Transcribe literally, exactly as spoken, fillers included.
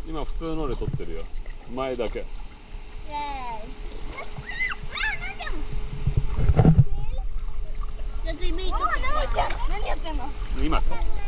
今普通ので撮ってるよ。前だけ。 イエーイ。じゃあ次メイ撮って。何やってんの？ 今か。